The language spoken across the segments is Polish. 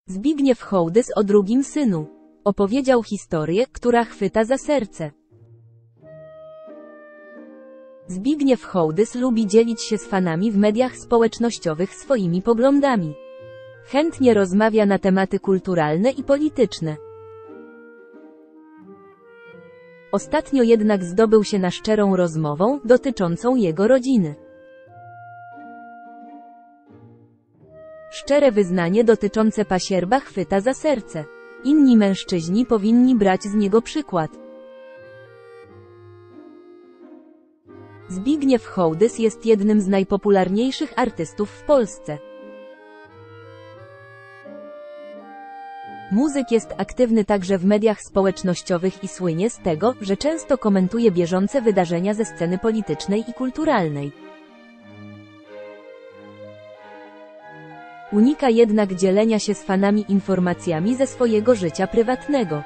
Zbigniew Hołdys o drugim synu. Opowiedział historię, która chwyta za serce. Zbigniew Hołdys lubi dzielić się z fanami w mediach społecznościowych swoimi poglądami. Chętnie rozmawia na tematy kulturalne i polityczne. Ostatnio jednak zdobył się na szczerą rozmową, dotyczącą jego rodziny. Szczere wyznanie dotyczące pasierba chwyta za serce. Inni mężczyźni powinni brać z niego przykład. Zbigniew Hołdys jest jednym z najpopularniejszych artystów w Polsce. Muzyk jest aktywny także w mediach społecznościowych i słynie z tego, że często komentuje bieżące wydarzenia ze sceny politycznej i kulturalnej. Unika jednak dzielenia się z fanami informacjami ze swojego życia prywatnego.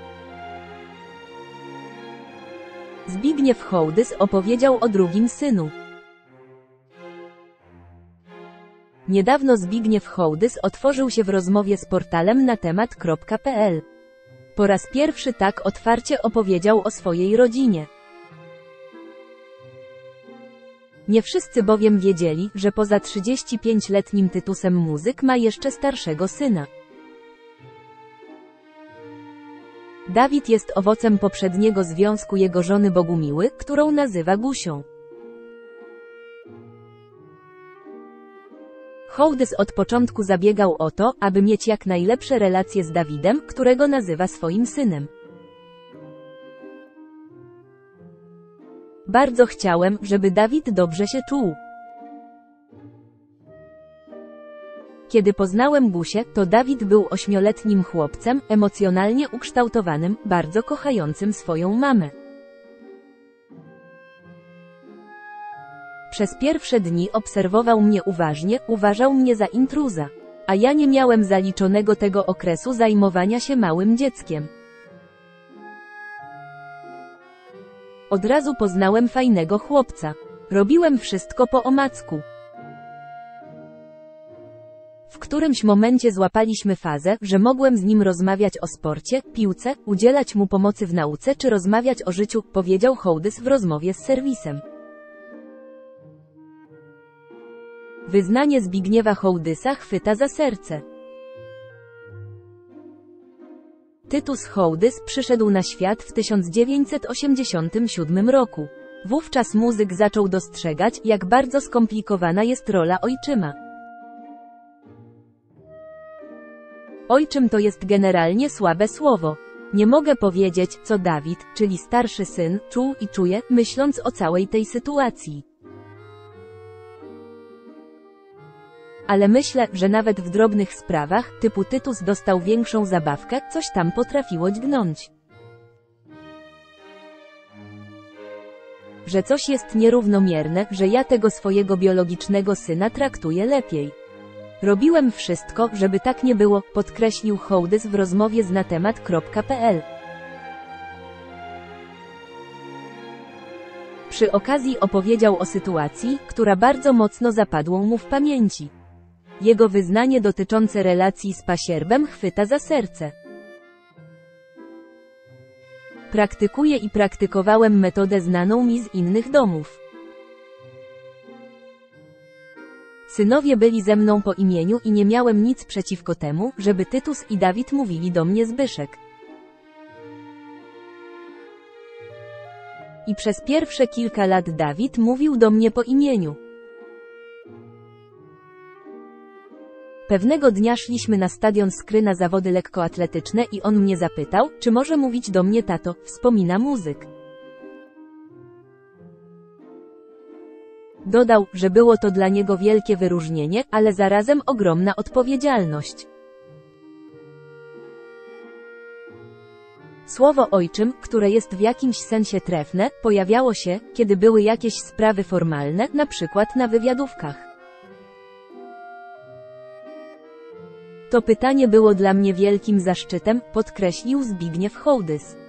Zbigniew Hołdys opowiedział o drugim synu. Niedawno Zbigniew Hołdys otworzył się w rozmowie z portalem na temat.pl. Po raz pierwszy tak otwarcie opowiedział o swojej rodzinie. Nie wszyscy bowiem wiedzieli, że poza 35-letnim Tytusem muzyk ma jeszcze starszego syna. Dawid jest owocem poprzedniego związku jego żony Bogumiły, którą nazywa Gusią. Hołdys od początku zabiegał o to, aby mieć jak najlepsze relacje z Dawidem, którego nazywa swoim synem. Bardzo chciałem, żeby Dawid dobrze się czuł. Kiedy poznałem Gusię, to Dawid był 8-letnim chłopcem, emocjonalnie ukształtowanym, bardzo kochającym swoją mamę. Przez pierwsze dni obserwował mnie uważnie, uważał mnie za intruza. A ja nie miałem zaliczonego tego okresu zajmowania się małym dzieckiem. Od razu poznałem fajnego chłopca. Robiłem wszystko po omacku. W którymś momencie złapaliśmy fazę, że mogłem z nim rozmawiać o sporcie, piłce, udzielać mu pomocy w nauce czy rozmawiać o życiu, powiedział Hołdys w rozmowie z serwisem. Wyznanie Zbigniewa Hołdysa chwyta za serce. Tytus Hołdys przyszedł na świat w 1987 roku. Wówczas muzyk zaczął dostrzegać, jak bardzo skomplikowana jest rola ojczyma. Ojczym to jest generalnie słabe słowo. Nie mogę powiedzieć, co Dawid, czyli starszy syn, czuł i czuje, myśląc o całej tej sytuacji. Ale myślę, że nawet w drobnych sprawach, typu Tytus dostał większą zabawkę, coś tam potrafiło dźgnąć. Że coś jest nierównomierne, że ja tego swojego biologicznego syna traktuję lepiej. Robiłem wszystko, żeby tak nie było, podkreślił Hołdys w rozmowie z natemat.pl. Przy okazji opowiedział o sytuacji, która bardzo mocno zapadła mu w pamięci. Jego wyznanie dotyczące relacji z pasierbem chwyta za serce. Praktykuję i praktykowałem metodę znaną mi z innych domów. Synowie byli ze mną po imieniu i nie miałem nic przeciwko temu, żeby Tytus i Dawid mówili do mnie Zbyszek. I przez pierwsze kilka lat Dawid mówił do mnie po imieniu. Pewnego dnia szliśmy na stadion Skry na zawody lekkoatletyczne i on mnie zapytał, czy może mówić do mnie tato, wspomina muzyk. Dodał, że było to dla niego wielkie wyróżnienie, ale zarazem ogromna odpowiedzialność. Słowo ojczym, które jest w jakimś sensie trefne, pojawiało się, kiedy były jakieś sprawy formalne, na przykład na wywiadówkach. To pytanie było dla mnie wielkim zaszczytem, podkreślił Zbigniew Hołdys.